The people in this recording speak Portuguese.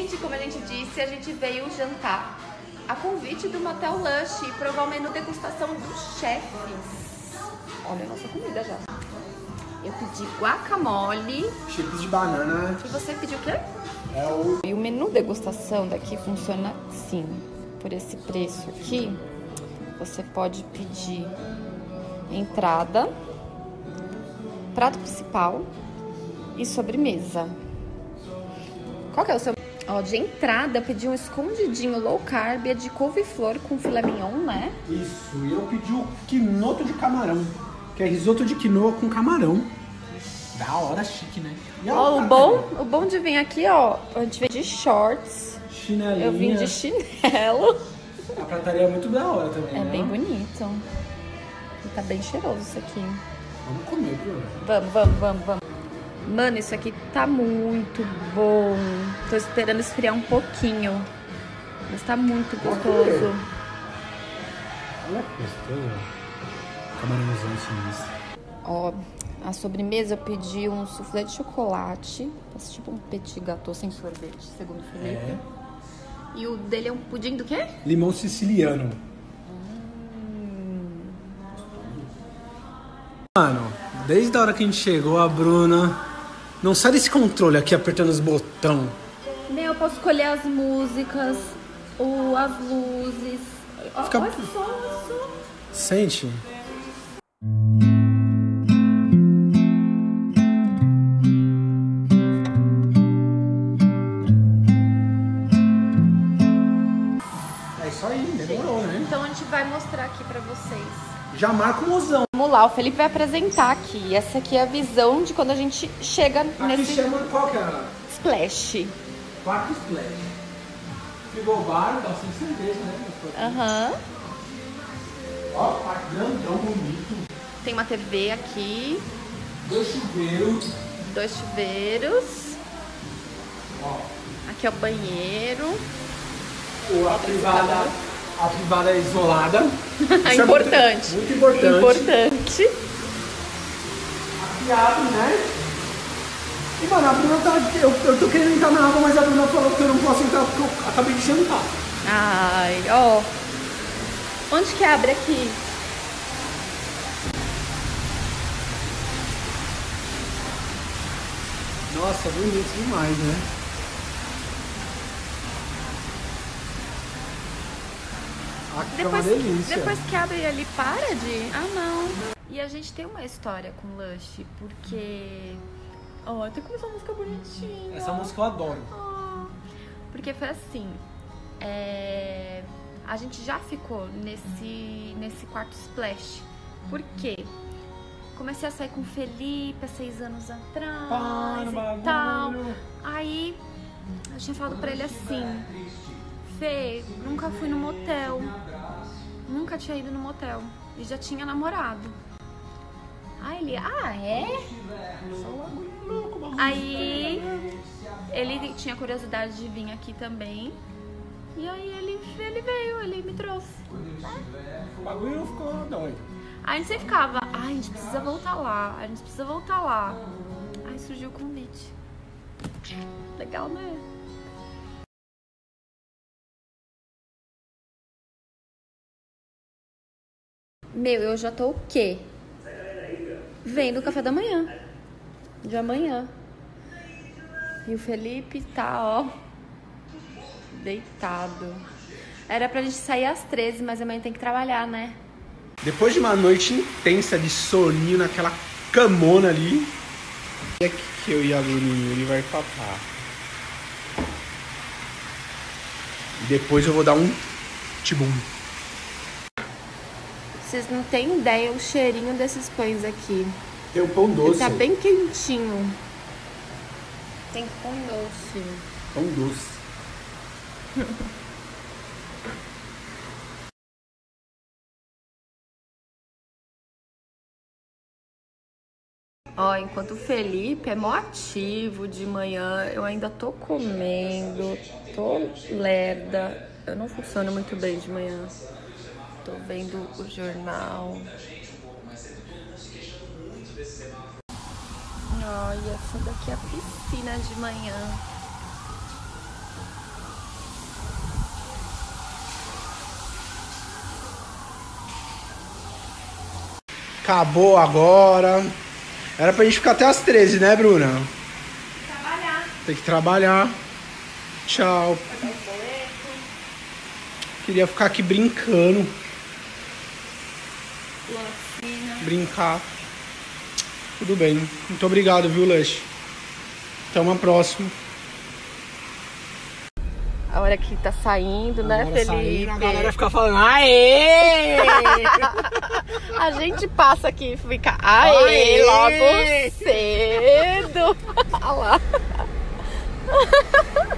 Gente, como a gente disse, a gente veio jantar a convite do Motel Lush e provar o menu degustação dos chefes. Olha a nossa comida já. Eu pedi guacamole. Chips de banana. E você pediu o quê? E o menu degustação daqui funciona assim. Por esse preço aqui, você pode pedir entrada, prato principal e sobremesa. Qual que é o seu? Ó, de entrada eu pedi um escondidinho low carb de couve-flor com filé mignon, né? Isso, e eu pedi o quinoto de camarão, que é risoto de quinoa com camarão. Da hora, chique, né? Ó, o bom de vir aqui, ó, a gente vem de shorts. Chinelinha. Eu vim de chinelo. A prataria é muito da hora também, É né? bem bonito. E tá bem cheiroso isso aqui. Vamos comer, Bruno. Vamos. Mano, isso aqui tá muito bom. Tô esperando esfriar um pouquinho. Mas tá muito gostoso. Olha que gostoso. Camarãozão assim. Ó, a sobremesa eu pedi um soufflé de chocolate. Parece tipo um petit gâteau sem sorvete, segundo o Felipe. É. E o dele é um pudim do quê? Limão siciliano. Mano, desde a hora que a gente chegou, a Bruna não sai desse controle aqui apertando os botões. Meu, eu posso escolher as músicas, ou as luzes. Fica... Olha só. Sente. É isso aí, demorou, né? Então a gente vai mostrar aqui pra vocês. Já marca o mozão. Vamos lá, o Felipe vai apresentar aqui. Essa aqui é a visão de quando a gente chega Aqui nesse chama qual que é? splash. Parque Splash. Frigobar, tá sem cerveja, né? Aham. Ó, parque grandão, bonito. Tem uma TV aqui. Dois chuveiros. 2 chuveiros. Ó. Aqui é o banheiro. A privada é isolada. Isso Importante. É muito importante. Importante. Aqui abre, né? E, mano, a Bruna tá... Eu tô querendo entrar na água, mas a Bruna falou que eu não posso entrar porque eu acabei de jantar. Ai, ó. Onde que abre aqui? Nossa, bonito demais, né? Aqui é uma delícia. Depois que abre ali, para de... Ah, não. E a gente tem uma história com Lush, porque... Ó, tem que começar uma música bonitinha. Essa música eu adoro. Porque foi assim... A gente já ficou nesse quarto splash. Por quê? Comecei a sair com o Felipe há 6 anos atrás e tal. Aí, eu tinha falado pra ele assim... Fê, nunca fui no motel. Nunca tinha ido no motel. E já tinha namorado. Aí ele, é? Aí ele tinha curiosidade de vir aqui também. E aí ele veio, ele me trouxe. O bagulho ficou doido. Aí a gente sempre ficava, a gente precisa voltar lá, a gente precisa voltar lá. Aí surgiu o convite. Legal, né? Meu, eu já tô o quê? Vendo o café da manhã. De amanhã. E o Felipe tá, ó, deitado. Era pra gente sair às 13, mas amanhã tem que trabalhar, né? Depois de uma noite intensa de soninho naquela camona ali, é que eu e a Bruninha, ele vai papar. E depois eu vou dar um tibum. Vocês não têm ideia o cheirinho desses pães aqui. Tem o pão doce. Ele tá bem quentinho. Tem pão doce. Pão doce. Ó, enquanto o Felipe é mó ativo de manhã, eu ainda tô comendo, tô lerda. Eu não funciono muito bem de manhã. Tô vendo o jornal. Olha, essa daqui é a piscina de manhã. Acabou agora. Era pra gente ficar até as 13, né, Bruna? Trabalhar. Tem que trabalhar. Tchau. Pagar os boletos. Queria ficar aqui brincando. Lancina. Brincar. Tudo bem. Muito obrigado, viu, Lush? Até uma próxima. A hora que tá saindo, né, Agora Felipe? saindo, a galera fica falando, aê! A gente passa aqui e fica, aê, logo cedo. Olha lá.